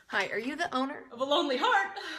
Hi, are you the owner? Of a lonely heart.